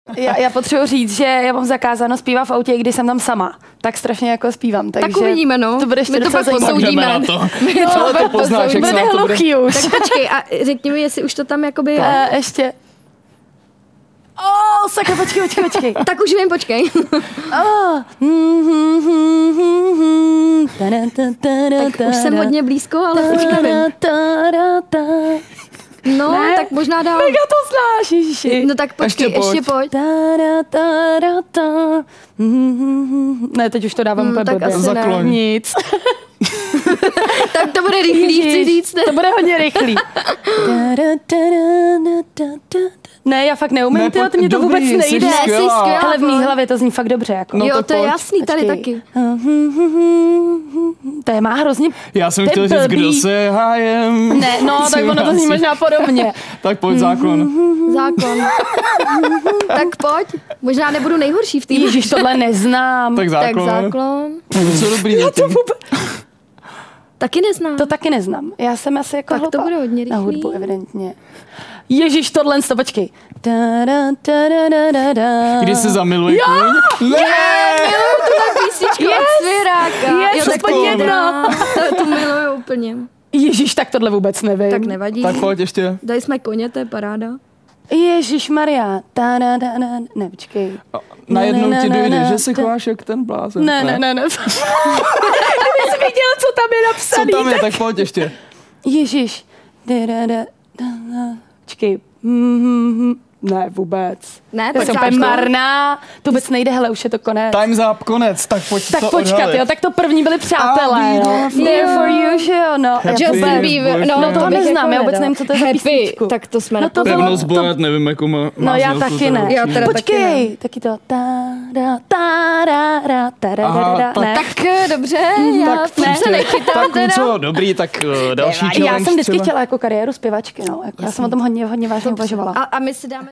Já potřebuji říct, že já mám zakázáno zpívat v autě, když jsem tam sama. Tak strašně jako zpívám. Takže tak uvidíme, no. To bude ještě my to pak posoudíme. Ale to poznáš, jak se nám to bude. Tak počkej, a řekni mi, jestli už to tam jakoby... Ještě... Sakra, počkej. Tak už vím, počkej. Tak už jsem hodně blízko, ale už nevím. No, ne? Tak možná dál. Mega to znáš, ježiši. No tak počkej, ještě pojď. Ne, teď už to dávám úplně blbě. Zakloň. Nic. Tak to bude rychlý, chci říct. To bude hodně rychlý. Ne, já fakt neumím, to mě to vůbec nejde. Jsi skvělá. Ale v mý hlavě to zní fakt dobře. Jako. No, jo, to je jasný, tady taky. To je má hrozně. Já jsem chtěl říct, kdo se hájem. Ne, no, tak ono to zní možná podobně. Tak pojď zákon. Zákon. Tak pojď. Možná nebudu nejhorší v té. Ježíš, tohle neznám. Tak zákon. Tak zákon. Co dobrý děti. Taky neznám. To taky neznám. Já jsem asi jako tak hloupá. To bude hodně rychlý. Na hudbu, evidentně. Ježíš, tohle, počkej. Když se zamiluje kůň? Ne! Miluju tuhle písničku od Svěráka. Jo, tak jedno. Tu miluju úplně. Ježíš, tak tohle vůbec nevím. Tak nevadí. Tak pojď ještě. Dali jsme koně, to je paráda. Ježišmarja. Ne, počkej. Najednou ti dojde, že se chováš jak ten blázen. Ne. Kdyby jsi viděl, co tam je napsaný. Co tam je, tak pojď ještě. Ježiš. Počkej. Ne, vůbec. Ne, to je marná. To vůbec nejde, hele, už je to konec. Time's up, konec, tak pojď tak to počkat, odhalit. Jo, tak to první byli přátelé, jo. There for you, že jo, no. No to neznám, já vůbec nevím, co to je za písničku. Tak to jsme Pevnost bojat, nevím, jakou má. No já taky ne. Počkej, taky to. Tak dobře, já se nechytám teda. Tak co, dobrý, tak další challenge. Já jsem vždycky chtěla jako kariéru zpěvačky, no. Já jsem o tom hodně vážně uvažovala. A my si dáme